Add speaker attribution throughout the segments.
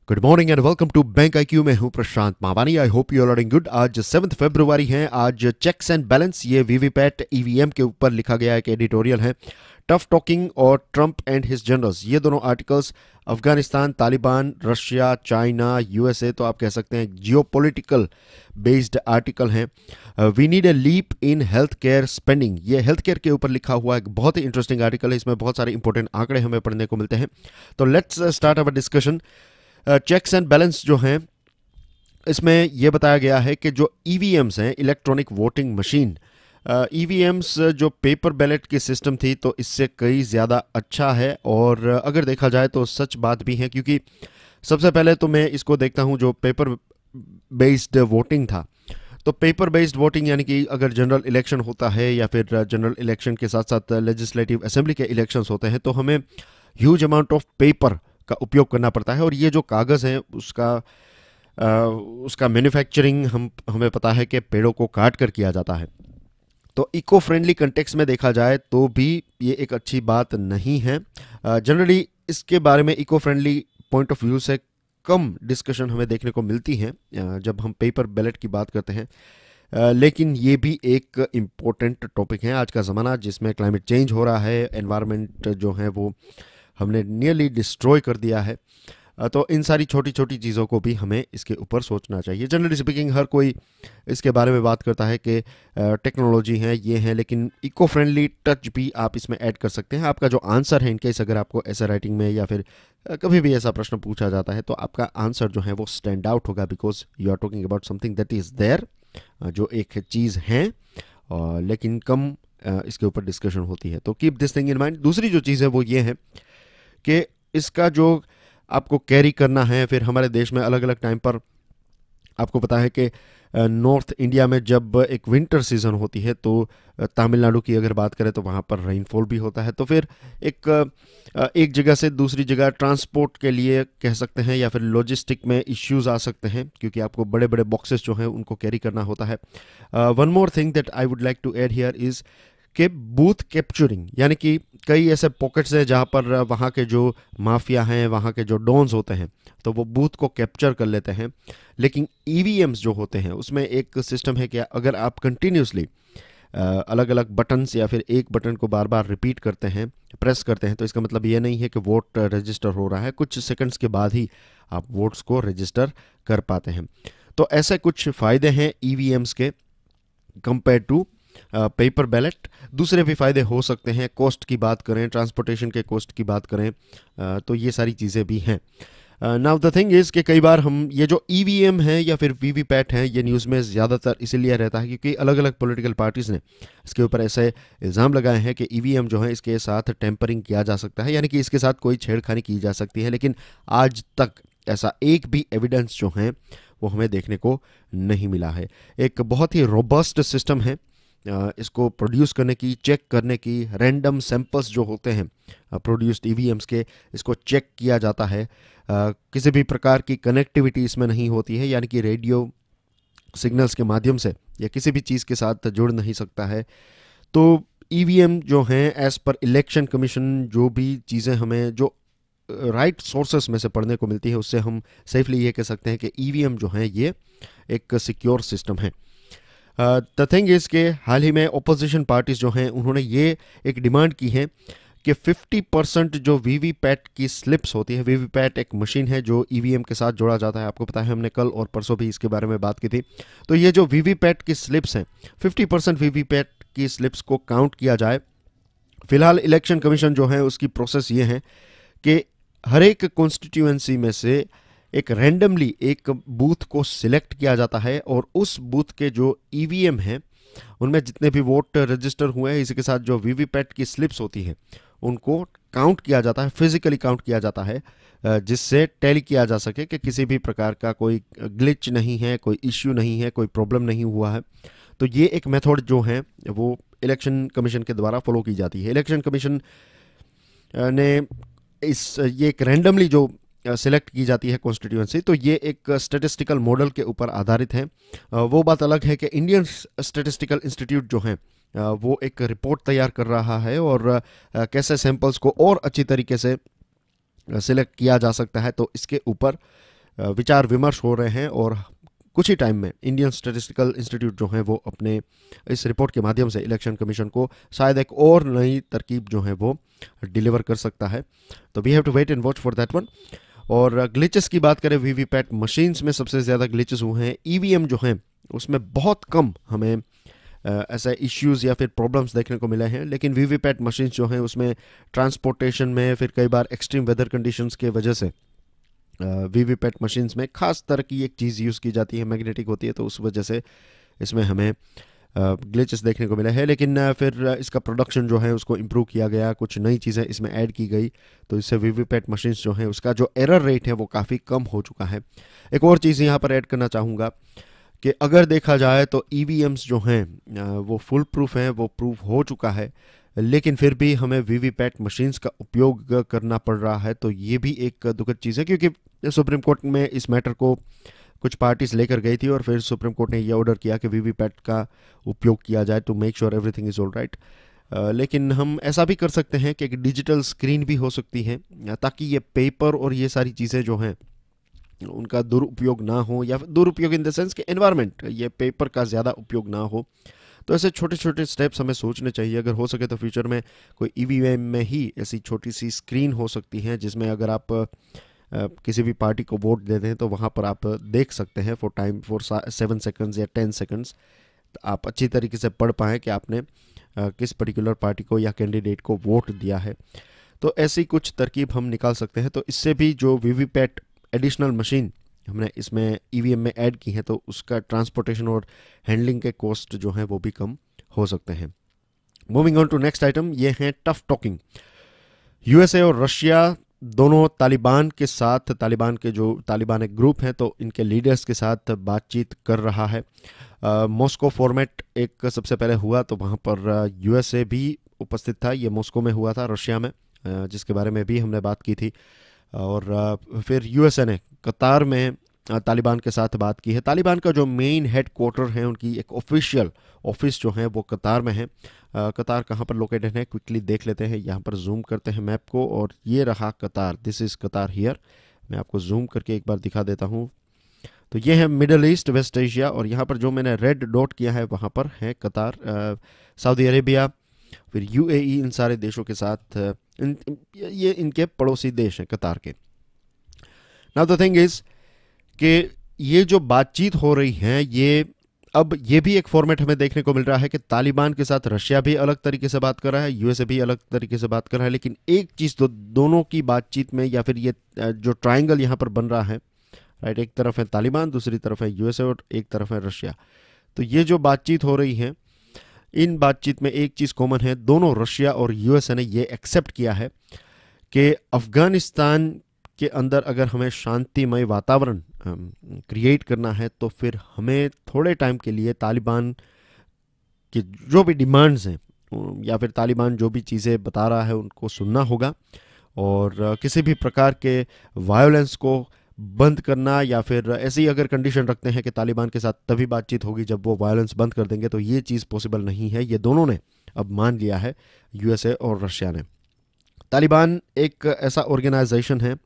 Speaker 1: Good morning and welcome to bank IQ. मैं हूं Prashant Mawani. I hope you are doing good. आज 7 फरवरी है। आज चेक्स एंड बैलेंस, ये वीवीपैट ईवीएम के ऊपर लिखा गया एक एडिटोरियल है। टफ टॉकिंग और ट्रंप एंड हिज जनरल्स, ये दोनों articles Afghanistan, Taliban, Russia, China, USA, तो आप कह सकते हैं जियोपॉलिटिकल बेस्ड आर्टिकल हैं। We need a leap in health care spending, ये हेल्थ केयर के ऊपर लिखा हुआ एक बहुत ही इंटरेस्टिंग आर्टिकल है। इसमें बहुत सारे इंपॉर्टेंट आंकड़े हमें पढ़ने को मिलते हैं। तो let's start our discussion. Checks and balance जो हैं, इसमें यह बताया गया है कि जो ईवीएम्स हैं, इलेक्ट्रॉनिक वोटिंग मशीन, ईवीएम्स जो पेपर बैलेट की सिस्टम थी, तो इससे कई ज़्यादा अच्छा है। और अगर देखा जाए तो सच बात भी है, क्योंकि सबसे पहले तो मैं इसको देखता हूं, जो पेपर बेस्ड वोटिंग था, तो पेपर बेस्ड वोटिंग यानी कि अगर जनरल इलेक्शन होता है या फिर जनरल इलेक्शन के साथ साथ लेजिस्लेटिव असेंबली के इलेक्शंस होते हैं, तो हमें ह्यूज अमाउंट ऑफ पेपर का उपयोग करना पड़ता है। और ये जो कागज़ है उसका मैन्युफैक्चरिंग हमें पता है कि पेड़ों को काट कर किया जाता है। तो इको फ्रेंडली कंटेक्स्ट में देखा जाए तो भी ये एक अच्छी बात नहीं है। जनरली इसके बारे में eco friendly point of view से कम डिस्कशन हमें देखने को मिलती है जब हम पेपर बैलेट की बात करते हैं। लेकिन ये भी एक इम्पोर्टेंट टॉपिक है आज का ज़माना, जिसमें क्लाइमेट चेंज हो रहा है, एनवायरनमेंट जो है वो हमने नियरली डिस्ट्रॉय कर दिया है। तो इन सारी छोटी छोटी चीज़ों को भी हमें इसके ऊपर सोचना चाहिए। जनरली स्पीकिंग हर कोई इसके बारे में बात करता है कि टेक्नोलॉजी है, ये है, लेकिन इको फ्रेंडली टच भी आप इसमें ऐड कर सकते हैं। आपका जो आंसर है, इनकेस अगर आपको ऐसा राइटिंग में या फिर कभी भी ऐसा प्रश्न पूछा जाता है, तो आपका आंसर जो है वो स्टैंड आउट होगा, because you are talking about something that is there, जो एक चीज़ है, लेकिन कम इसके ऊपर डिस्कशन होती है। तो keep this thing in mind. दूसरी जो चीज़ है वो ये है कि इसका जो आपको कैरी करना है, फिर हमारे देश में अलग अलग टाइम पर आपको पता है कि नॉर्थ इंडिया में जब एक विंटर सीजन होती है, तो तमिलनाडु की अगर बात करें तो वहाँ पर रेनफॉल भी होता है। तो फिर एक जगह से दूसरी जगह ट्रांसपोर्ट के लिए कह सकते हैं, या फिर लॉजिस्टिक में इश्यूज आ सकते हैं, क्योंकि आपको बड़े बड़े बॉक्सेस जो हैं उनको कैरी करना होता है। One more thing that I would like to add here is कि बूथ कैप्चरिंग, यानी कि कई ऐसे पॉकेट्स हैं जहाँ पर वहाँ के जो माफिया हैं, वहाँ के जो डॉन्स होते हैं, तो वो बूथ को कैप्चर कर लेते हैं। लेकिन ईवीएम्स जो होते हैं उसमें एक सिस्टम है कि अगर आप कंटिन्यूसली अलग अलग बटन्स या फिर एक बटन को बार बार रिपीट करते हैं, प्रेस करते हैं, तो इसका मतलब ये नहीं है कि वोट रजिस्टर हो रहा है। कुछ सेकंड्स के बाद ही आप वोट्स को रजिस्टर कर पाते हैं। तो ऐसे कुछ फ़ायदे हैं ईवीएम्स के कंपेयर टू पेपर बैलेट। दूसरे भी फ़ायदे हो सकते हैं। कॉस्ट की बात करें, ट्रांसपोर्टेशन के कॉस्ट की बात करें, तो ये सारी चीज़ें भी हैं। नाउ द थिंग इज़ कि कई बार हम ये जो ईवीएम है या फिर वीवीपैट है, ये न्यूज़ में ज़्यादातर इसीलिए रहता है क्योंकि अलग अलग पॉलिटिकल पार्टीज़ ने इसके ऊपर ऐसे इल्ज़ाम लगाए हैं कि ईवीएम जो है इसके साथ टेम्परिंग किया जा सकता है, यानी कि इसके साथ कोई छेड़खानी की जा सकती है। लेकिन आज तक ऐसा एक भी एविडेंस जो है वो हमें देखने को नहीं मिला है। एक बहुत ही रोबस्ट सिस्टम है इसको प्रोड्यूस करने की, चेक करने की। रैंडम सैंपल्स जो होते हैं प्रोड्यूस्ड ईवीएम्स के, इसको चेक किया जाता है। किसी भी प्रकार की कनेक्टिविटी इसमें नहीं होती है, यानी कि रेडियो सिग्नल्स के माध्यम से या किसी भी चीज़ के साथ जुड़ नहीं सकता है। तो ईवीएम जो हैं, एज़ पर इलेक्शन कमीशन, जो भी चीज़ें हमें जो राइट सोर्सेस में से पढ़ने को मिलती है, उससे हम सेफली ये कह सकते हैं कि ईवीएम जो हैं ये एक सिक्योर सिस्टम है। द थिंग इज़ के हाल ही में ओपोजिशन पार्टीज़ जो हैं उन्होंने ये एक डिमांड की है कि 50% जो वीवीपैट की स्लिप्स होती है, वीवीपैट एक मशीन है जो ईवीएम के साथ जोड़ा जाता है, आपको पता है, हमने कल और परसों भी इसके बारे में बात की थी। तो ये जो वीवीपैट की स्लिप्स हैं, 50% वीवीपैट की स्लिप्स को काउंट किया जाए। फिलहाल इलेक्शन कमीशन जो है उसकी प्रोसेस ये है कि हर एक कॉन्स्टिट्यूएंसी में से एक रैंडमली एक बूथ को सिलेक्ट किया जाता है, और उस बूथ के जो ईवीएम हैं उनमें जितने भी वोट रजिस्टर हुए हैं, इसके साथ जो वीवीपैट की स्लिप्स होती हैं उनको काउंट किया जाता है, फिजिकली काउंट किया जाता है, जिससे टैली किया जा सके कि किसी भी प्रकार का कोई ग्लिच नहीं है, कोई इश्यू नहीं है, कोई प्रॉब्लम नहीं हुआ है। तो ये एक मेथड जो है वो इलेक्शन कमीशन के द्वारा फॉलो की जाती है। इलेक्शन कमीशन ने ये एक रैंडमली जो सिलेक्ट की जाती है कॉन्स्टिट्यूएंसी, तो ये एक स्टैटिस्टिकल मॉडल के ऊपर आधारित है। वो बात अलग है कि इंडियन स्टैटिस्टिकल इंस्टीट्यूट जो है वो एक रिपोर्ट तैयार कर रहा है, और कैसे सैंपल्स को और अच्छी तरीके से सिलेक्ट किया जा सकता है, तो इसके ऊपर विचार विमर्श हो रहे हैं और कुछ ही टाइम में इंडियन स्टैटिस्टिकल इंस्टीट्यूट जो है वो अपने इस रिपोर्ट के माध्यम से इलेक्शन कमीशन को शायद एक और नई तरकीब जो है वो डिलीवर कर सकता है। तो we have to wait and watch for that one. और ग्लिचेस की बात करें, वीवीपैट मशीन्स में सबसे ज़्यादा ग्लिचेस हुए हैं। ईवीएम जो हैं उसमें बहुत कम हमें ऐसे इश्यूज़ या फिर प्रॉब्लम्स देखने को मिले हैं, लेकिन वीवीपैट मशीन्स जो हैं उसमें ट्रांसपोर्टेशन में, फिर कई बार एक्सट्रीम वेदर कंडीशंस के वजह से वीवीपैट मशीन्स में खास तरह की एक चीज़ यूज़ की जाती है, मैग्नेटिक होती है, तो उस वजह से इसमें हमें ग्लिचेस देखने को मिले हैं। लेकिन फिर इसका प्रोडक्शन जो है उसको इम्प्रूव किया गया, कुछ नई चीज़ें इसमें ऐड की गई, तो इससे वीवीपैट मशीन्स जो हैं उसका जो एरर रेट है वो काफ़ी कम हो चुका है। एक और चीज़ यहाँ पर ऐड करना चाहूँगा कि अगर देखा जाए तो ईवीएम्स जो हैं वो फुल प्रूफ हैं, वो प्रूफ हो चुका है, लेकिन फिर भी हमें वीवीपैट मशीन्स का उपयोग करना पड़ रहा है। तो ये भी एक दुखद चीज़ है, क्योंकि सुप्रीम कोर्ट में इस मैटर को कुछ पार्टीज लेकर गई थी और फिर सुप्रीम कोर्ट ने ये ऑर्डर किया कि वीवीपैट का उपयोग किया जाए to make sure everything is all right. लेकिन हम ऐसा भी कर सकते हैं कि एक डिजिटल स्क्रीन भी हो सकती है, ताकि ये पेपर और ये सारी चीज़ें जो हैं उनका दुरुपयोग ना हो, या दुरुपयोग इन द सेंस कि एनवायरनमेंट, ये पेपर का ज़्यादा उपयोग ना हो। तो ऐसे छोटे छोटे स्टेप्स हमें सोचने चाहिए। अगर हो सके तो फ्यूचर में कोई ईवीएम में ही ऐसी छोटी सी स्क्रीन हो सकती है, जिसमें अगर आप किसी भी पार्टी को वोट दे दें तो वहाँ पर आप देख सकते हैं फॉर 7 सेकंड्स या 10 सेकंड्स, आप अच्छी तरीके से पढ़ पाएँ कि आपने किस पर्टिकुलर पार्टी को या कैंडिडेट को वोट दिया है। तो ऐसी कुछ तरकीब हम निकाल सकते हैं। तो इससे भी जो वीवीपैट एडिशनल मशीन हमने इसमें ईवीएम में ऐड की है, तो उसका ट्रांसपोर्टेशन और हैंडलिंग के कॉस्ट जो हैं वो भी कम हो सकते हैं। Moving on to next item, ये हैं टफ टॉकिंग। यूएसए और रशिया दोनों तालिबान के साथ, तालिबान के जो तालिबान एक ग्रुप है, तो इनके लीडर्स के साथ बातचीत कर रहा है। मॉस्को फॉर्मेट एक सबसे पहले हुआ, तो वहाँ पर यूएसए भी उपस्थित था। ये मॉस्को में हुआ था, रशिया में, जिसके बारे में भी हमने बात की थी। और फिर यूएसए ने कतार में तालिबान के साथ बात की है। तालिबान का जो मेन हेड क्वार्टर है, उनकी एक ऑफिशियल ऑफिस जो है वो कतार में है। कतार कहाँ पर लोकेटेड है क्विकली देख लेते हैं। यहाँ पर जूम करते हैं मैप को, और ये रहा कतार, दिस इज़ कतार हियर। मैं आपको जूम करके एक बार दिखा देता हूँ। तो ये है मिडल ईस्ट, वेस्ट एशिया, और यहाँ पर जो मैंने रेड डॉट किया है वहाँ पर है कतार। सऊदी अरेबिया, फिर यूएई, इन सारे देशों के साथ ये इनके पड़ोसी देश हैं कतार के। नाउ द थिंग इज कि ये जो बातचीत हो रही है, ये भी एक फॉर्मेट हमें देखने को मिल रहा है कि तालिबान के साथ रशिया भी अलग तरीके से बात कर रहा है, यूएसए भी अलग तरीके से बात कर रहा है। लेकिन एक चीज़ तो दोनों की बातचीत में, या फिर ये जो ट्रायंगल यहाँ पर बन रहा है, राइट, एक तरफ है तालिबान, दूसरी तरफ है यूएसए और एक तरफ है रशिया। तो ये जो बातचीत हो रही है, इन बातचीत में एक चीज़ कॉमन है, दोनों रशिया और यूएसए ने ये एक्सेप्ट किया है कि अफ़गानिस्तान के अंदर अगर हमें शांतिमय वातावरण क्रिएट करना है, तो फिर हमें थोड़े टाइम के लिए तालिबान की जो भी डिमांड्स हैं, या फिर तालिबान जो भी चीज़ें बता रहा है, उनको सुनना होगा। और किसी भी प्रकार के वायोलेंस को बंद करना, या फिर ऐसी अगर कंडीशन रखते हैं कि तालिबान के साथ तभी बातचीत होगी जब वो वायलेंस बंद कर देंगे, तो ये चीज़ पॉसिबल नहीं है। ये दोनों ने अब मान लिया है, यूएसए और रशिया ने। तालिबान एक ऐसा ऑर्गेनाइजेशन है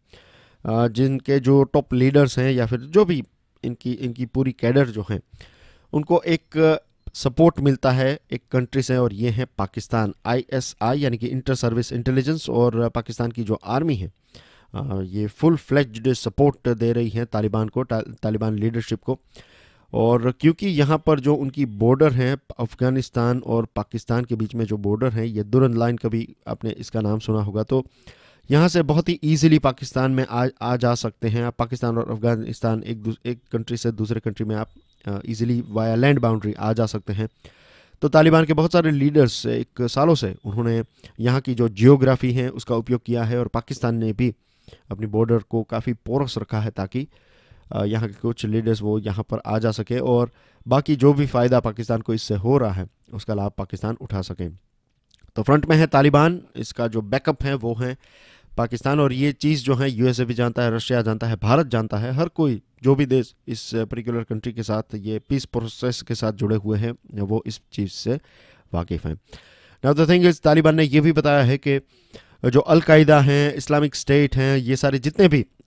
Speaker 1: जिनके जो टॉप लीडर्स हैं, या फिर जो भी इनकी पूरी कैडर जो हैं, उनको एक सपोर्ट मिलता है एक कंट्री से, और ये है पाकिस्तान। ISI यानी कि इंटर सर्विस इंटेलिजेंस, और पाकिस्तान की जो आर्मी है ये फुल फ्लेज्ड सपोर्ट दे रही है तालिबान को, तालिबान लीडरशिप को। और क्योंकि यहाँ पर जो उनकी बॉर्डर हैं, अफ़गानिस्तान और पाकिस्तान के बीच में जो बॉर्डर है, ये दुरंद लाइन, कभी आपने इसका नाम सुना होगा, तो यहाँ से बहुत ही ईजिली पाकिस्तान में आ जा सकते हैं आप। पाकिस्तान और अफ़गानिस्तान एक कंट्री से दूसरे कंट्री में आप ईजिली वाया लैंड बाउंड्री आ जा सकते हैं। तो तालिबान के बहुत सारे लीडर्स एक सालों से उन्होंने यहाँ की जो जियोग्राफी है उसका उपयोग किया है, और पाकिस्तान ने भी अपनी बॉर्डर को काफ़ी पोरस रखा है, ताकि यहाँ के कुछ लीडर्स वो यहाँ पर आ जा सके, और बाकी जो भी फ़ायदा पाकिस्तान को इससे हो रहा है उसका लाभ पाकिस्तान उठा सके। तो फ्रंट में है तालिबान, इसका जो बैकअप है वो है पाकिस्तान। और ये चीज़ जो है यूएसए भी जानता है, रशिया जानता है, भारत जानता है, हर कोई जो भी देश इस पर्टिकुलर कंट्री के साथ ये पीस प्रोसेस के साथ जुड़े हुए हैं, वो इस चीज़ से वाकिफ़ हैं। Now the thing is, Taliban ने ये भी बताया है कि जो अलकायदा हैं, इस्लामिक स्टेट हैं, ये सारे जितने भी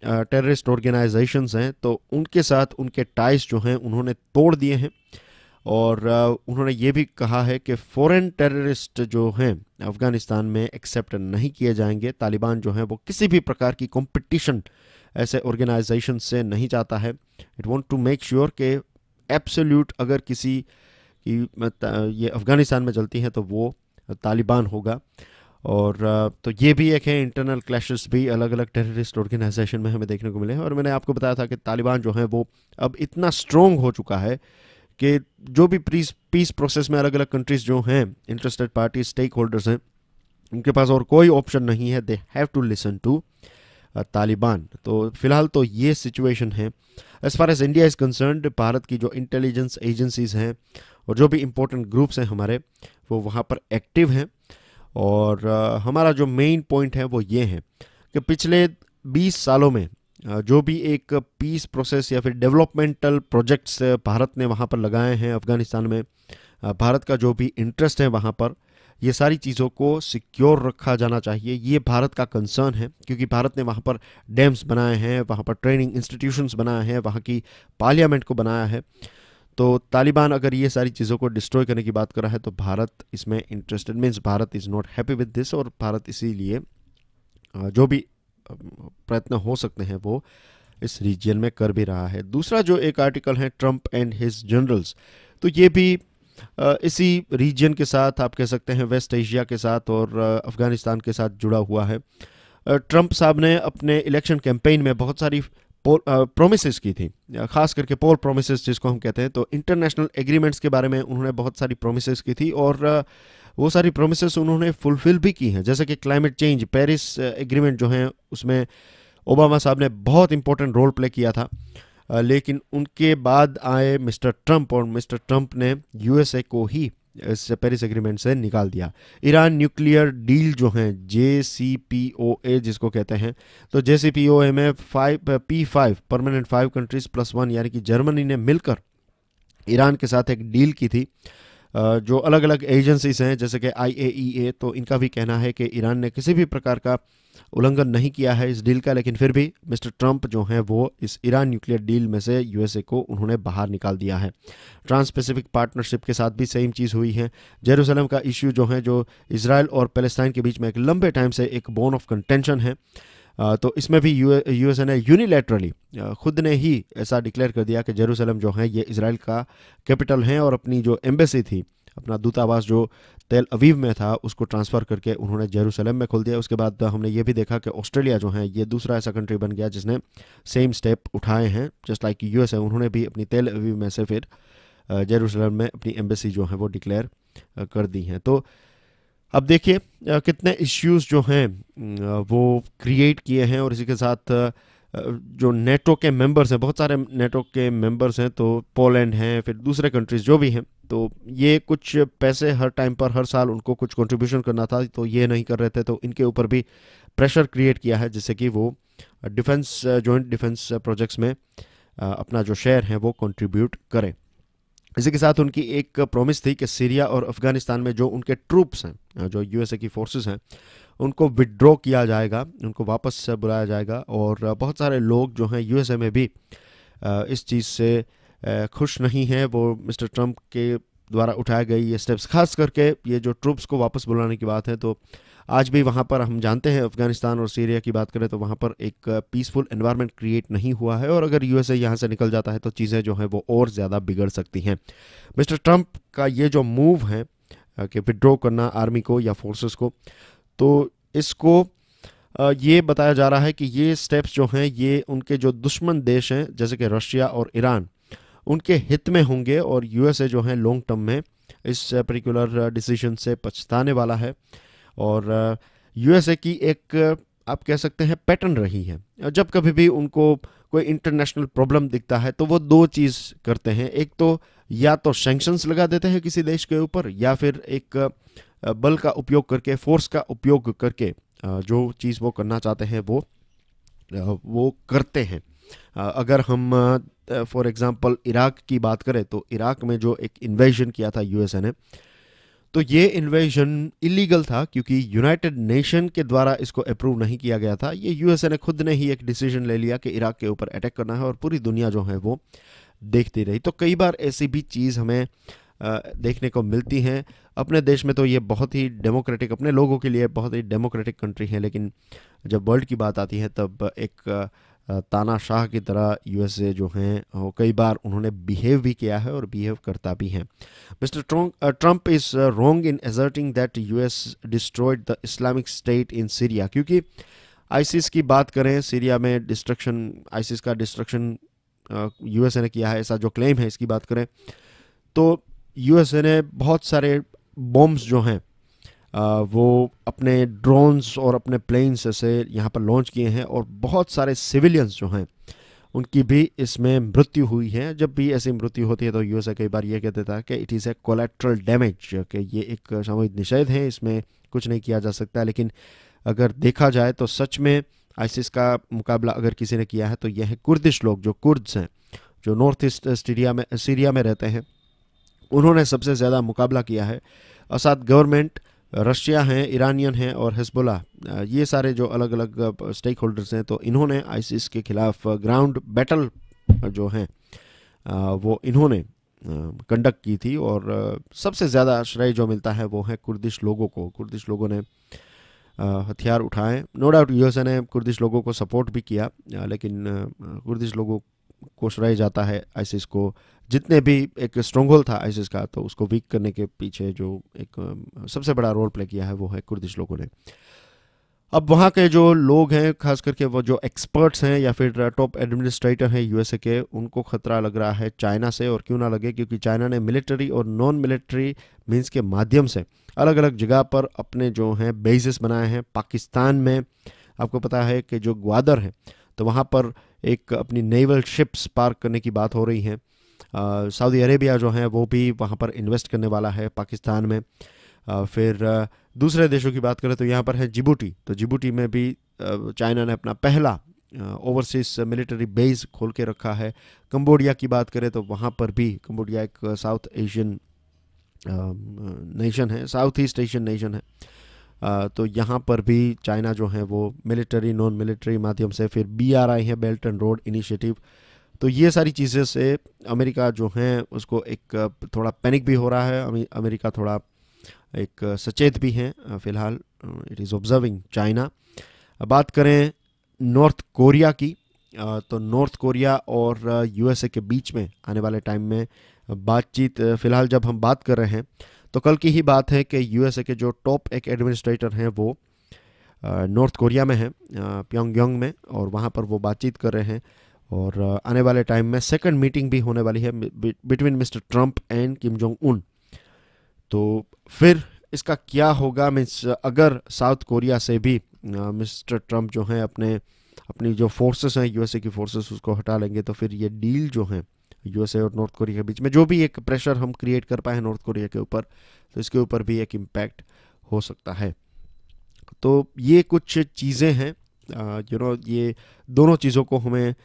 Speaker 1: टेररिस्ट ऑर्गेनाइजेशंस हैं तो उनके साथ उनके टाइज जो हैं उन्होंने तोड़ दिए हैं। और उन्होंने ये भी कहा है कि फॉरेन टेररिस्ट जो हैं अफ़गानिस्तान में एक्सेप्ट नहीं किए जाएंगे। तालिबान जो हैं वो किसी भी प्रकार की कंपटीशन ऐसे ऑर्गेनाइजेशन से नहीं चाहता है। It want to make sure कि एब्सोल्यूट अगर किसी की ये अफ़गानिस्तान में चलती है तो वो तालिबान होगा। और तो ये भी एक है, इंटरनल क्लैशेस भी अलग अलग टेररिस्ट ऑर्गेनाइजेशन में हमें देखने को मिले हैं। और मैंने आपको बताया था कि तालिबान जो है वो अब इतना स्ट्रोंग हो चुका है कि जो भी पीस प्रोसेस में अलग अलग कंट्रीज जो हैं इंटरेस्टेड पार्टी स्टेक होल्डर्स हैं उनके पास और कोई ऑप्शन नहीं है, they have to listen to Taliban. तो फिलहाल तो ये सिचुएशन है। As far as India is concerned, Bharat की जो इंटेलिजेंस एजेंसीज हैं और जो भी इम्पोर्टेंट ग्रुप्स हैं हमारे वो वहाँ पर एक्टिव हैं। और हमारा जो मेन पॉइंट है वो ये है कि पिछले 20 सालों में जो भी एक पीस प्रोसेस या फिर डेवलपमेंटल प्रोजेक्ट्स भारत ने वहाँ पर लगाए हैं अफ़गानिस्तान में, भारत का जो भी इंटरेस्ट है वहाँ पर ये सारी चीज़ों को सिक्योर रखा जाना चाहिए। ये भारत का कंसर्न है क्योंकि भारत ने वहाँ पर डैम्स बनाए हैं, वहाँ पर ट्रेनिंग इंस्टीट्यूशंस बनाए हैं, वहाँ की पार्लियामेंट को बनाया है। तो तालिबान अगर ये सारी चीज़ों को डिस्ट्रॉय करने की बात कर रहा है तो भारत इसमें interested, means Bharat is not happy with this. और भारत इसीलिए जो भी प्रयत्न हो सकते हैं वो इस रीजन में कर भी रहा है। दूसरा जो एक आर्टिकल है ट्रंप एंड हिज जनरल्स, तो ये भी इसी रीजन के साथ आप कह सकते हैं वेस्ट एशिया के साथ और अफ़गानिस्तान के साथ जुड़ा हुआ है। ट्रंप साहब ने अपने इलेक्शन कैंपेन में बहुत सारी प्रोमिसेस की थी, खास करके पोल प्रोमिसेस जिसको हम कहते हैं। तो इंटरनेशनल एग्रीमेंट्स के बारे में उन्होंने बहुत सारी प्रोमिसेस की थी और वो सारी प्रोमिसेस उन्होंने फुलफिल भी की हैं। जैसे कि क्लाइमेट चेंज, पेरिस एग्रीमेंट जो है उसमें ओबामा साहब ने बहुत इंपॉर्टेंट रोल प्ले किया था। लेकिन उनके बाद आए मिस्टर ट्रंप और मिस्टर ट्रंप ने यूएसए को ही इस पेरिस एग्रीमेंट से निकाल दिया। ईरान न्यूक्लियर डील जो है JCPOA जिसको कहते हैं, तो JCPOA में P5 परमानेंट 5 कंट्रीज +1 यानी कि जर्मनी ने मिलकर ईरान के साथ एक डील की थी। जो अलग अलग एजेंसीज हैं जैसे कि IAEA, तो इनका भी कहना है कि ईरान ने किसी भी प्रकार का उल्लंघन नहीं किया है इस डील का। लेकिन फिर भी मिस्टर ट्रंप जो हैं वो इस ईरान न्यूक्लियर डील में से यूएसए को उन्होंने बाहर निकाल दिया है। ट्रांस पैसिफिक पार्टनरशिप के साथ भी सेम चीज़ हुई है। जेरूसलम का इश्यू जो है, जो इजराइल और पैलेस्टाइन के बीच में एक लंबे टाइम से एक बोन ऑफ कंटेंशन है, तो इसमें भी यूएसए ने यूनिलैटरली खुद ने ही ऐसा डिक्लेयर कर दिया कि जेरूसलम जो है ये इजराइल का कैपिटल है और अपनी जो एम्बेसी थी, अपना दूतावास जो तेल अवीव में था, उसको ट्रांसफ़र करके उन्होंने जेरूसलम में खोल दिया। उसके बाद हमने ये भी देखा कि ऑस्ट्रेलिया जो है ये दूसरा ऐसा कंट्री बन गया जिसने सेम स्टेप उठाए हैं, जस्ट लाइक यूएसए। उन्होंने भी अपनी तेल अवीव में से फिर जेरूसलम में अपनी एम्बेसी जो है वो डिक्लेयर कर दी हैं। तो अब देखिए कितने इश्यूज जो हैं वो क्रिएट किए हैं। और इसी के साथ जो नेटो के मेंबर्स हैं, बहुत सारे नेटो के मेंबर्स हैं, तो पोलैंड हैं, फिर दूसरे कंट्रीज जो भी हैं, तो ये कुछ पैसे हर टाइम पर हर साल उनको कुछ कंट्रीब्यूशन करना था, तो ये नहीं कर रहे थे। तो इनके ऊपर भी प्रेशर क्रिएट किया है जिससे कि वो डिफेंस जॉइंट डिफेंस प्रोजेक्ट्स में अपना जो शेयर है वो कंट्रीब्यूट करें। इसी के साथ उनकी एक प्रॉमिस थी कि सीरिया और अफ़गानिस्तान में जो उनके ट्रूप्स हैं, जो यूएसए की फोर्सेस हैं, उनको विड्रॉ किया जाएगा, उनको वापस बुलाया जाएगा। और बहुत सारे लोग जो हैं यूएसए में भी इस चीज़ से खुश नहीं हैं। वो मिस्टर ट्रंप के द्वारा उठाए गए ये स्टेप्स, खास करके ये जो ट्रूप्स को वापस बुलाने की बात है, तो आज भी वहाँ पर हम जानते हैं अफ़गानिस्तान और सीरिया की बात करें तो वहाँ पर एक पीसफुल एनवायरनमेंट क्रिएट नहीं हुआ है। और अगर यूएसए यहाँ से निकल जाता है तो चीज़ें जो हैं वो और ज़्यादा बिगड़ सकती हैं। मिस्टर ट्रंप का ये जो मूव है कि विड्रॉ करना आर्मी को या फोर्सेस को, तो इसको ये बताया जा रहा है कि ये स्टेप्स जो हैं ये उनके जो दुश्मन देश हैं जैसे कि रशिया और ईरान, उनके हित में होंगे। और यूएसए जो है लॉन्ग टर्म में इस पर्टिकुलर डिसीजन से पछताने वाला है। और यूएसए की एक आप कह सकते हैं पैटर्न रही है, जब कभी भी उनको कोई इंटरनेशनल प्रॉब्लम दिखता है तो वो दो चीज़ करते हैं। एक तो या तो सैंक्शंस लगा देते हैं किसी देश के ऊपर, या फिर एक बल का उपयोग करके, फोर्स का उपयोग करके जो चीज़ वो करना चाहते हैं वो करते हैं। अगर हम फॉर एग्ज़ाम्पल इराक की बात करें तो इराक में जो एक इन्वेजन किया था यूएसए ने, तो ये इन्वेजन इलीगल था क्योंकि यूनाइटेड नेशन के द्वारा इसको अप्रूव नहीं किया गया था। ये यूएसए ने खुद ने ही एक डिसीजन ले लिया कि इराक के ऊपर अटैक करना है और पूरी दुनिया जो है वो देखती रही। तो कई बार ऐसी भी चीज़ हमें देखने को मिलती हैं। अपने देश में तो ये बहुत ही डेमोक्रेटिक, अपने लोगों के लिए बहुत ही डेमोक्रेटिक कंट्री है, लेकिन जब वर्ल्ड की बात आती है तब एक तानाशाह की तरह यूएसए जो हैं वो कई बार उन्होंने बिहेव भी किया है और बिहेव करता भी है। Mister Trump is wrong in asserting that US destroyed the Islamic State in Syria, क्योंकि आईसिस की बात करें, सीरिया में डिस्ट्रक्शन, आईसिस का डिस्ट्रक्शन यूएसए ने किया है, ऐसा जो क्लेम है इसकी बात करें तो यूएसए ने बहुत सारे बॉम्ब्स जो हैं वो अपने ड्रोन्स और अपने प्लेन्स से यहाँ पर लॉन्च किए हैं और बहुत सारे सिविलियंस जो हैं उनकी भी इसमें मृत्यु हुई है। जब भी ऐसी मृत्यु होती है तो यूएसए कई बार ये कह देता है कि it is a collateral damage, कि ये एक सामूहिक निषेध है, इसमें कुछ नहीं किया जा सकता। लेकिन अगर देखा जाए तो सच में आईसिस का मुकाबला अगर किसी ने किया है तो यह है कुर्दिश लोग, जो कुर्द्स हैं, जो नॉर्थ ईस्ट सीरिया में रहते हैं, उन्होंने सबसे ज़्यादा मुकाबला किया है। असाद गवर्नमेंट, रशिया हैं, ईरानियन हैं और हिजबुल्लाह, ये सारे जो अलग अलग स्टेक होल्डर्स हैं, तो इन्होंने आईसिस के खिलाफ ग्राउंड बैटल जो हैं वो इन्होंने कंडक्ट की थी। और सबसे ज़्यादा श्रेय जो मिलता है वो है कुर्दिश लोगों को। कुर्दिश लोगों ने हथियार उठाए। नो डाउट यूएसए ने कुर्दिश लोगों को सपोर्ट भी किया, लेकिन कुर्दिश लोगों को श्रेय जाता है आईसिस को। जितने भी एक स्ट्रॉन्ग होल्ड था आईसिस का, तो उसको वीक करने के पीछे जो एक सबसे बड़ा रोल प्ले किया है वो है कुर्दिश लोगों ने। अब वहाँ के जो लोग हैं, खास करके वो जो एक्सपर्ट्स हैं या फिर टॉप एडमिनिस्ट्रेटर हैं यूएसए के, उनको खतरा लग रहा है चाइना से। और क्यों ना लगे, क्योंकि चाइना ने मिलिट्री और नॉन मिलिट्री मीन्स के माध्यम से अलग अलग जगह पर अपने जो हैं बेसिस बनाए हैं। पाकिस्तान में आपको पता है कि जो ग्वादर है, तो वहाँ पर एक अपनी नेवल शिप्स पार्क करने की बात हो रही है। सऊदी अरेबिया जो है वो भी वहाँ पर इन्वेस्ट करने वाला है पाकिस्तान में। फिर दूसरे देशों की बात करें तो यहाँ पर है जिबूटी। तो जिबूटी में भी चाइना ने अपना पहला ओवरसीज मिलिट्री बेस खोल के रखा है। कंबोडिया की बात करें तो वहाँ पर भी, कंबोडिया एक साउथ एशियन नेशन है, साउथ ईस्ट एशियन नेशन है। तो यहाँ पर भी चाइना जो है वो मिलिट्री नॉन मिलिट्री माध्यम से, फिर BRI है, बेल्ट एंड रोड इनिशिएटिव। तो ये सारी चीज़ें से अमेरिका जो है उसको एक थोड़ा पैनिक भी हो रहा है। अमेरिका थोड़ा एक सचेत भी है फ़िलहाल। It is observing China. बात करें नॉर्थ कोरिया की, तो नॉर्थ कोरिया और यूएसए के बीच में आने वाले टाइम में बातचीत, फ़िलहाल जब हम बात कर रहे हैं तो कल की ही बात है कि यूएसए के जो टॉप एक एडमिनिस्ट्रेटर हैं वो नॉर्थ कोरिया में हैं, प्योंगयांग में, और वहाँ पर वो बातचीत कर रहे हैं। और आने वाले टाइम में सेकंड मीटिंग भी होने वाली है between Mister Trump and Kim Jong Un. तो फिर इसका क्या होगा, मीन्स अगर साउथ कोरिया से भी मिस्टर ट्रंप जो हैं अपनी जो फोर्सेस हैं यूएसए की फोर्सेस उसको हटा लेंगे, तो फिर ये डील जो है यूएसए और नॉर्थ कोरिया के बीच में, जो भी एक प्रेशर हम क्रिएट कर पाए नॉर्थ कोरिया के ऊपर, तो इसके ऊपर भी एक इम्पैक्ट हो सकता है। तो ये कुछ चीज़ें हैं, ये दोनों चीज़ों को हमें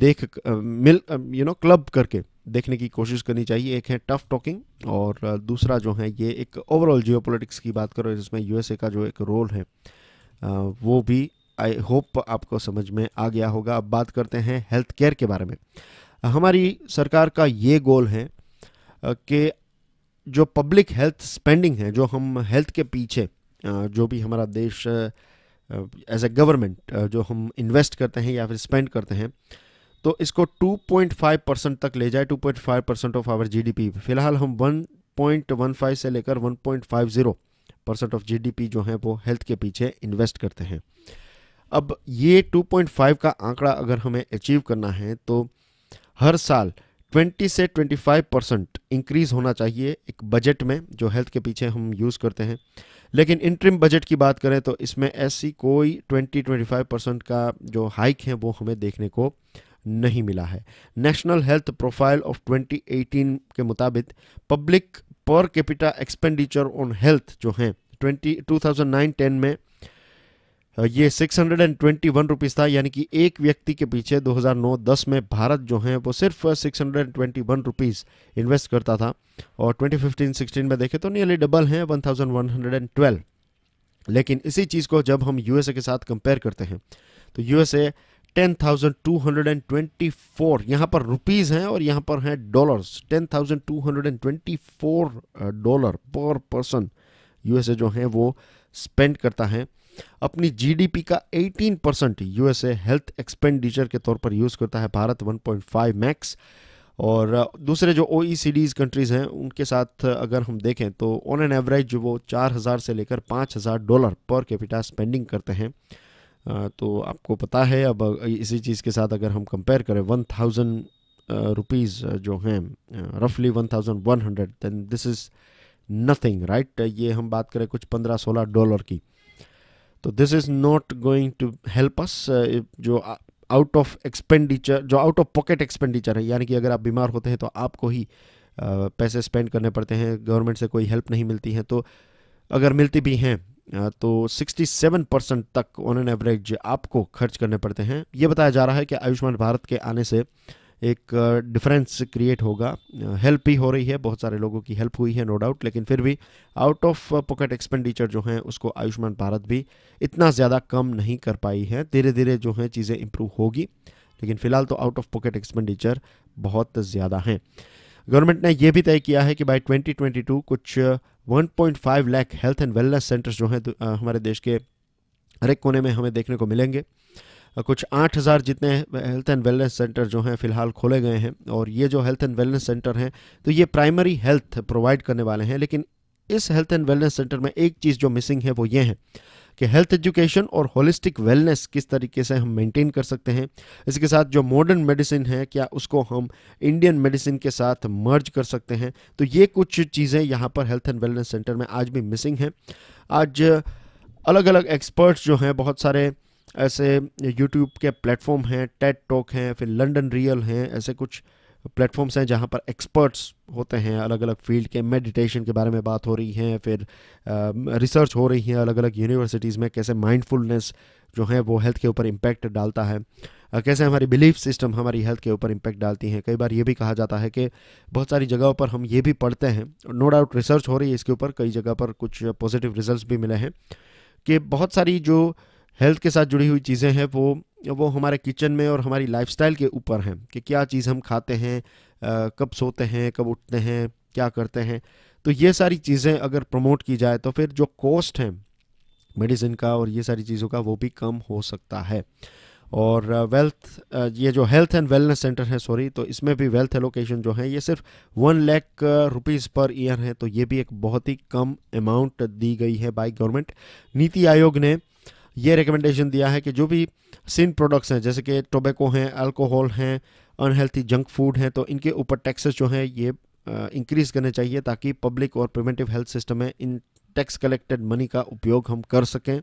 Speaker 1: क्लब करके देखने की कोशिश करनी चाहिए। एक है टफ टॉकिंग और दूसरा जो है ये एक ओवरऑल जियोपॉलिटिक्स की बात करो, जिसमें यूएसए का जो एक रोल है वो भी आई होप आपको समझ में आ गया होगा। अब बात करते हैं हेल्थ केयर के बारे में। हमारी सरकार का ये गोल है कि जो पब्लिक हेल्थ स्पेंडिंग है, जो हम हेल्थ के पीछे जो भी हमारा देश एज ए गवर्नमेंट जो हम इन्वेस्ट करते हैं या फिर स्पेंड करते हैं, तो इसको 2.5% तक ले जाए, 2.5% ऑफ आवर जीडीपी। फिलहाल हम 1.15 से लेकर 1.50% ऑफ जीडीपी जो है वो हेल्थ के पीछे इन्वेस्ट करते हैं। अब ये 2.5 का आंकड़ा अगर हमें अचीव करना है तो हर साल 20 से 25% इंक्रीज़ होना चाहिए एक बजट में जो हेल्थ के पीछे हम यूज़ करते हैं। लेकिन इंटरिम बजट की बात करें तो इसमें ऐसी कोई 20-25% का जो हाइक है वो हमें देखने को नहीं मिला है। नेशनल हेल्थ प्रोफाइल ऑफ 2018 के मुताबिक public per capita expenditure on health जो है 2009-10 में ये 621 रुपीज़ था, यानी कि एक व्यक्ति के पीछे 2009-10 में भारत जो है वो सिर्फ 621 रुपीज़ इन्वेस्ट करता था, और 2015-16 में देखें तो नियरली डबल है, 1112। लेकिन इसी चीज़ को जब हम यूएसए के साथ कंपेयर करते हैं तो यूएसए 10,224, यहाँ पर रुपीज़ हैं और यहाँ पर हैं डॉलर्स, $10,224 पर पर्सन यूएसए जो है वो स्पेंड करता है। अपनी जीडीपी का 18% यूएसए हेल्थ एक्सपेंडिचर के तौर पर यूज़ करता है, भारत 1.5 मैक्स। और दूसरे जो ओईसीडीज़ कंट्रीज़ हैं उनके साथ अगर हम देखें तो ऑन एन एवरेज वो 4,000 से लेकर $5,000 पर कैपिटा स्पेंडिंग करते हैं। तो आपको पता है, अब इसी चीज़ के साथ अगर हम कंपेयर करें 1,000 रुपीज़ जो हैं, रफली 1,100, then this is nothing, right. ये हम बात करें कुछ $15-16 की, तो this is not going to help us. जो आउट ऑफ एक्सपेंडिचर, जो आउट ऑफ पॉकेट एक्सपेंडिचर है, यानी कि अगर आप बीमार होते हैं तो आपको ही पैसे स्पेंड करने पड़ते हैं, गवर्नमेंट से कोई हेल्प नहीं मिलती है। तो अगर मिलती भी हैं तो 67% तक ऑन एन एवरेज आपको खर्च करने पड़ते हैं। ये बताया जा रहा है कि आयुष्मान भारत के आने से एक डिफरेंस क्रिएट होगा। हेल्प भी हो रही है, बहुत सारे लोगों की हेल्प हुई है नो डाउट, लेकिन फिर भी आउट ऑफ पॉकेट एक्सपेंडिचर जो है उसको आयुष्मान भारत भी इतना ज़्यादा कम नहीं कर पाई है। धीरे धीरे जो है चीज़ें इंप्रूव होगी, लेकिन फ़िलहाल तो आउट ऑफ पॉकेट एक्सपेंडिचर बहुत ज़्यादा हैं। गवर्नमेंट ने यह भी तय किया है कि बाय 2022 कुछ 1.5 lakh health and wellness centres जो हैं हमारे देश के हर एक कोने में हमें देखने को मिलेंगे। कुछ 8,000 जितने हेल्थ एंड वेलनेस सेंटर जो हैं फ़िलहाल खोले गए हैं, और ये जो हेल्थ एंड वेलनेस सेंटर हैं तो ये प्राइमरी हेल्थ प्रोवाइड करने वाले हैं। लेकिन इस हेल्थ एंड वेलनेस सेंटर में एक चीज़ जो मिसिंग है वो ये है कि हेल्थ एजुकेशन और होलिस्टिक वेलनेस किस तरीके से हम मेंटेन कर सकते हैं। इसके साथ जो मॉडर्न मेडिसिन है, क्या उसको हम इंडियन मेडिसिन के साथ मर्ज कर सकते हैं। तो ये कुछ चीज़ें यहाँ पर हेल्थ एंड वेलनेस सेंटर में आज भी मिसिंग हैं। आज अलग अलग एक्सपर्ट्स जो हैं, बहुत सारे ऐसे यूट्यूब के प्लेटफॉर्म हैं, टेड टॉक हैं, फिर लंदन रियल हैं, ऐसे कुछ प्लेटफॉर्म्स हैं जहाँ पर एक्सपर्ट्स होते हैं अलग अलग फील्ड के। मेडिटेशन के बारे में बात हो रही है, फिर रिसर्च हो रही है अलग अलग यूनिवर्सिटीज़ में, कैसे माइंडफुलनेस जो है वो हेल्थ के ऊपर इम्पैक्ट डालता है, कैसे हमारी बिलीफ सिस्टम हमारी हेल्थ के ऊपर इम्पैक्ट डालती हैं। कई बार ये भी कहा जाता है कि बहुत सारी जगहों पर हम ये भी पढ़ते हैं, नो डाउट रिसर्च हो रही है इसके ऊपर, कई जगह पर कुछ पॉजिटिव रिजल्ट्स भी मिले हैं कि बहुत सारी जो हेल्थ के साथ जुड़ी हुई चीज़ें हैं वो हमारे किचन में और हमारी लाइफस्टाइल के ऊपर हैं कि क्या चीज़ हम खाते हैं, कब सोते हैं, कब उठते हैं, क्या करते हैं। तो ये सारी चीज़ें अगर प्रमोट की जाए तो फिर जो कॉस्ट है मेडिसिन का और ये सारी चीज़ों का वो भी कम हो सकता है। और ये जो हेल्थ एंड वेलनेस सेंटर है, तो इसमें भी वेल्थ एलोकेशन जो है ये सिर्फ 1 लाख रुपीज़ पर ईयर है। तो ये भी एक बहुत ही कम अमाउंट दी गई है बाय गवर्नमेंट। नीति आयोग ने ये रिकमेंडेशन दिया है कि जो भी सिन प्रोडक्ट्स हैं, जैसे कि टोबैको हैं, अल्कोहल हैं, अनहेल्थी जंक फूड हैं, तो इनके ऊपर टैक्सेस जो हैं ये इंक्रीज़ करने चाहिए ताकि पब्लिक और प्रिवेंटिव हेल्थ सिस्टम में इन टैक्स कलेक्टेड मनी का उपयोग हम कर सकें।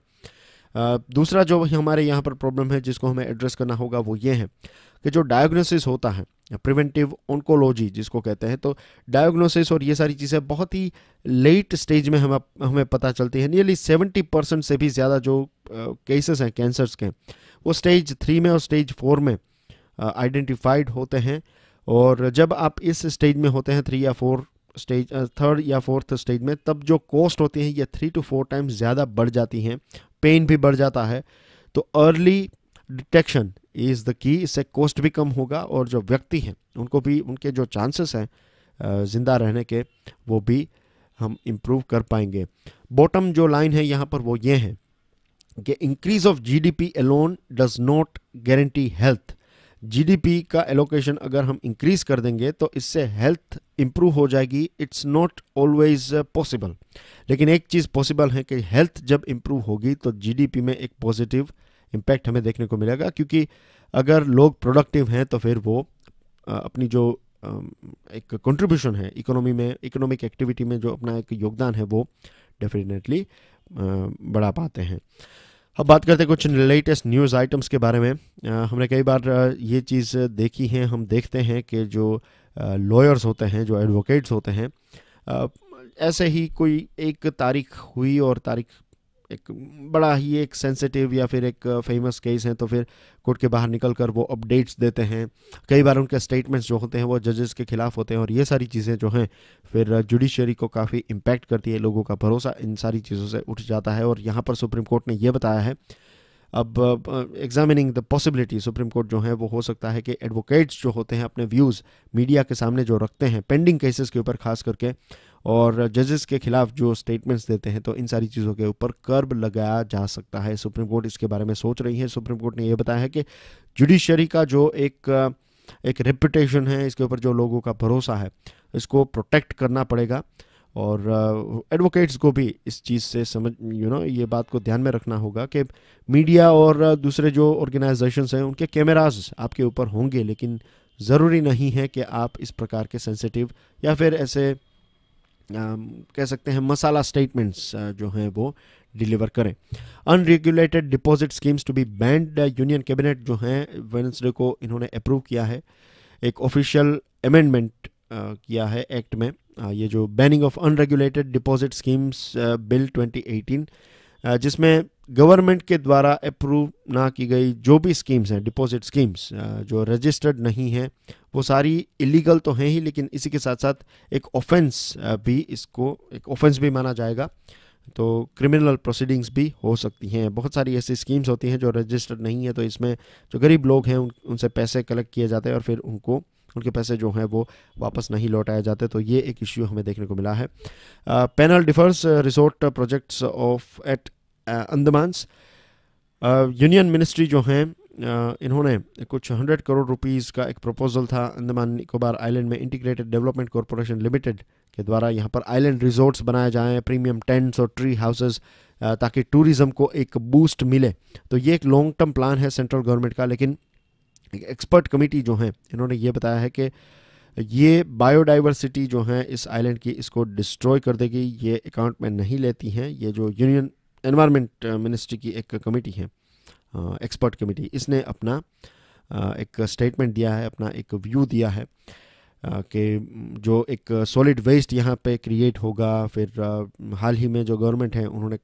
Speaker 1: दूसरा जो हमारे यहाँ पर प्रॉब्लम है जिसको हमें एड्रेस करना होगा वो ये है कि जो डायग्नोसिस होता है, प्रिवेंटिव ऑन्कोलॉजी जिसको कहते हैं, तो डायग्नोसिस और ये सारी चीज़ें बहुत ही लेट स्टेज में हमें पता चलती है। नियरली 70% से भी ज़्यादा जो केसेस हैं कैंसर्स के वो स्टेज 3 में और स्टेज 4 में आइडेंटिफाइड होते हैं। और जब आप इस स्टेज में होते हैं 3 या 4 स्टेज, 3rd या 4th स्टेज में, तब जो कॉस्ट होती है ये 3 to 4 टाइम्स ज़्यादा बढ़ जाती हैं, पेन भी बढ़ जाता है। तो early detection is the key, इससे कॉस्ट भी कम होगा और जो व्यक्ति हैं उनको भी, उनके जो चांसेस हैं ज़िंदा रहने के वो भी हम इम्प्रूव कर पाएंगे। बॉटम जो लाइन है यहाँ पर वो ये है कि increase of GDP alone does not guarantee health. GDP का एलोकेशन अगर हम इंक्रीज कर देंगे तो इससे हेल्थ इंप्रूव हो जाएगी, इट्स नॉट ऑलवेज पॉसिबल। लेकिन एक चीज़ पॉसिबल है कि हेल्थ जब इंप्रूव होगी तो जीडीपी में एक पॉजिटिव इम्पैक्ट हमें देखने को मिलेगा, क्योंकि अगर लोग प्रोडक्टिव हैं तो फिर वो अपनी जो एक कंट्रीब्यूशन है इकोनॉमी में, इकोनॉमिक एक्टिविटी में जो अपना एक योगदान है वो डेफिनेटली बढ़ा पाते हैं। अब बात करते हैं कुछ लेटेस्ट न्यूज़ आइटम्स के बारे में। हमने कई बार ये चीज़ देखी है, हम देखते हैं कि जो लॉयर्स होते हैं, जो एडवोकेट्स होते हैं, ऐसे ही कोई एक तारीख हुई और तारीख एक बड़ा ही एक सेंसिटिव या फिर एक फेमस केस है, तो फिर कोर्ट के बाहर निकल कर वो अपडेट्स देते हैं। कई बार उनके स्टेटमेंट्स जो होते हैं वो जजेस के खिलाफ होते हैं, और ये सारी चीज़ें जो हैं फिर जुडिशरी को काफ़ी इम्पैक्ट करती है। लोगों का भरोसा इन सारी चीज़ों से उठ जाता है, और यहाँ पर सुप्रीम कोर्ट ने ये बताया है, अब examining the possibility, Supreme Court जो है वो हो सकता है कि एडवोकेट्स जो होते हैं अपने व्यूज़ मीडिया के सामने जो रखते हैं पेंडिंग केसेस के ऊपर खास करके, और जजेस के खिलाफ जो स्टेटमेंट्स देते हैं, तो इन सारी चीज़ों के ऊपर कर्ब लगाया जा सकता है। सुप्रीम कोर्ट इसके बारे में सोच रही है। सुप्रीम कोर्ट ने यह बताया है कि जुडिशरी का जो एक रेपुटेशन है, इसके ऊपर जो लोगों का भरोसा है, इसको प्रोटेक्ट करना पड़ेगा, और एडवोकेट्स को भी इस चीज़ से समझ ये बात को ध्यान में रखना होगा कि मीडिया और दूसरे जो ऑर्गेनाइजेशंस हैं उनके कैमरास आपके ऊपर होंगे, लेकिन ज़रूरी नहीं है कि आप इस प्रकार के सेंसिटिव या फिर ऐसे कह सकते हैं मसाला स्टेटमेंट्स जो हैं वो डिलीवर करें। Unregulated deposit schemes to be banned, union cabinet जो है वेडनेसडे को इन्होंने अप्रूव किया है, एक ऑफिशियल अमेंडमेंट किया है एक्ट में। ये जो banning of unregulated deposit schemes bill 2018, जिसमें गवर्नमेंट के द्वारा अप्रूव ना की गई जो भी स्कीम्स हैं, डिपॉजिट स्कीम्स जो रजिस्टर्ड नहीं हैं, वो सारी इलीगल तो हैं ही, लेकिन इसी के साथ साथ एक ऑफेंस भी, इसको एक ऑफेंस भी माना जाएगा, तो क्रिमिनल प्रोसीडिंग्स भी हो सकती हैं। बहुत सारी ऐसी स्कीम्स होती हैं जो रजिस्टर्ड नहीं है, तो इसमें जो गरीब लोग हैं उनसे पैसे कलेक्ट किए जाते हैं और फिर उनके पैसे जो हैं वो वापस नहीं लौटाए जाते, तो ये एक इश्यू हमें देखने को मिला है। Panel defers resort projects off at Andamans, union ministry जो हैं इन्होंने कुछ 100 करोड़ रुपीस का एक प्रपोजल था अंडमान निकोबार आइलैंड में इंटीग्रेटेड डेवलपमेंट कॉरपोरेशन लिमिटेड के द्वारा यहाँ पर आइलैंड रिजॉर्ट्स बनाए जाएं, प्रीमियम टेंट्स और ट्री हाउसेस, ताकि टूरिज़्म को एक बूस्ट मिले। तो ये एक लॉन्ग टर्म प्लान है सेंट्रल गवर्नमेंट का, लेकिन एक एक्सपर्ट कमेटी जो है इन्होंने ये बताया है कि ये बायोडाइवर्सिटी जो है इस आइलैंड की, इसको डिस्ट्रॉय कर देगी, ये अकाउंट में नहीं लेती हैं। ये जो यूनियन एनवायरनमेंट मिनिस्ट्री की एक कमेटी है, एक्सपर्ट कमेटी, इसने अपना एक स्टेटमेंट दिया है, अपना एक व्यू दिया है कि जो एक सॉलिड वेस्ट यहाँ पे क्रिएट होगा। फिर हाल ही में जो गवर्नमेंट है उन्होंने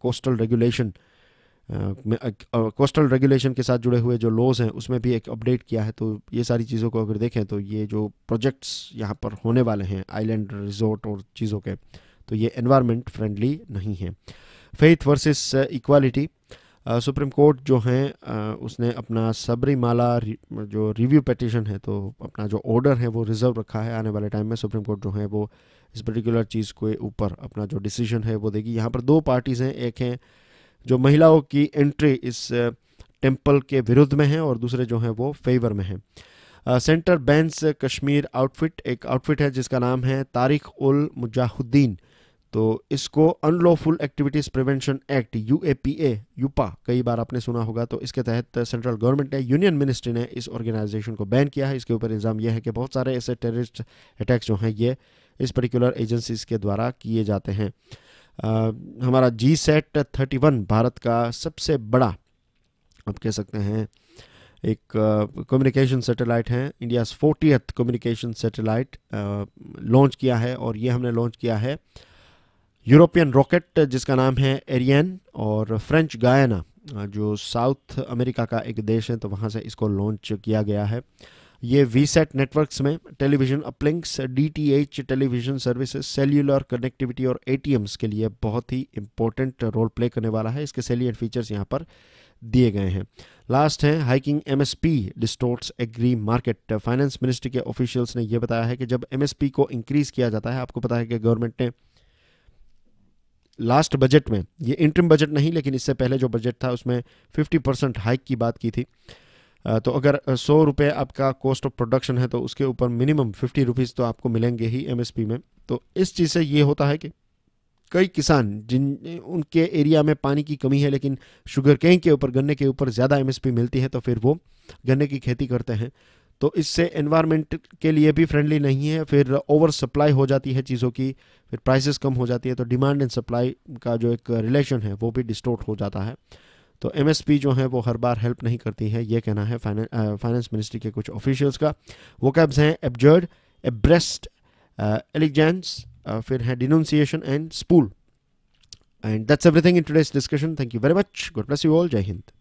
Speaker 1: कोस्टल रेगुलेशन के साथ जुड़े हुए जो लॉज हैं उसमें भी एक अपडेट किया है। तो ये सारी चीज़ों को अगर देखें तो ये जो प्रोजेक्ट्स यहाँ पर होने वाले हैं आइलैंड रिजॉर्ट और चीज़ों के, तो ये एनवायरनमेंट फ्रेंडली नहीं है। Faith versus equality, Supreme Court जो है उसने अपना सबरीमाला जो रिव्यू पिटीशन है, तो अपना जो ऑर्डर है वो रिजर्व रखा है। आने वाले टाइम में सुप्रीम कोर्ट जो है वो इस पर्टिकुलर चीज़ के ऊपर अपना जो डिसीजन है वो देगी। यहाँ पर दो पार्टीज़ हैं, एक हैं जो महिलाओं की एंट्री इस टेम्पल के विरुद्ध में है और दूसरे जो हैं वो फेवर में हैं। सेंटर बैंस कश्मीर आउटफिट, एक आउटफिट है जिसका नाम है तारिक उल मुजाहिदीन, तो इसको unlawful activities prevention act UAPA कई बार आपने सुना होगा, तो इसके तहत सेंट्रल गवर्नमेंट ने, यूनियन मिनिस्ट्री ने इस ऑर्गेनाइजेशन को बैन किया है। इसके ऊपर इल्ज़ाम यह है कि बहुत सारे ऐसे टेररिस्ट अटैक्स जो हैं ये इस पर्टिकुलर एजेंसीज के द्वारा किए जाते हैं। हमारा GSAT 31 भारत का सबसे बड़ा, आप कह सकते हैं, एक कम्युनिकेशन सैटेलाइट है, India's 40th communication satellite launch किया है, और ये हमने लॉन्च किया है यूरोपियन रॉकेट जिसका नाम है एरियन, और फ्रेंच गायना जो साउथ अमेरिका का एक देश है, तो वहाँ से इसको लॉन्च किया गया है। ये VSAT नेटवर्क्स में television uplinks, DTH television services, cellular connectivity और ATMs के लिए बहुत ही इंपॉर्टेंट रोल प्ले करने वाला है। इसके सैलिएंट फीचर्स यहाँ पर दिए गए हैं। लास्ट है hiking MSP distorts agri market, finance ministry के ऑफिशियल्स ने यह बताया है कि जब MSP को इंक्रीज़ किया जाता है, आपको पता है कि गवर्नमेंट ने लास्ट बजट में, ये इंटरिम बजट नहीं लेकिन इससे पहले जो बजट था उसमें 50% हाइक की बात की थी। तो अगर 100 रुपये आपका कॉस्ट ऑफ प्रोडक्शन है तो उसके ऊपर मिनिमम 50 रुपीज़ तो आपको मिलेंगे ही MSP में। तो इस चीज़ से ये होता है कि कई किसान जिन उनके एरिया में पानी की कमी है लेकिन शुगर केन के ऊपर, गन्ने के ऊपर ज़्यादा MSP मिलती है, तो फिर वो गन्ने की खेती करते हैं। तो इससे एनवायरनमेंट के लिए भी फ्रेंडली नहीं है, फिर ओवर सप्लाई हो जाती है चीज़ों की, फिर प्राइसेस कम हो जाती है, तो डिमांड एंड सप्लाई का जो एक रिलेशन है वो भी डिस्टोर्ट हो जाता है। तो MSP जो है वो हर बार हेल्प नहीं करती है, ये कहना है फाइनेंस मिनिस्ट्री के कुछ ऑफिशियल्स का। वोकैब्स हैं एब्जर्ड, एब्रेस्ट, एलिगेंस, फिर है denunciation and spool. And that's everything in today's discussion. Thank you very much. God bless you all. जय हिंद.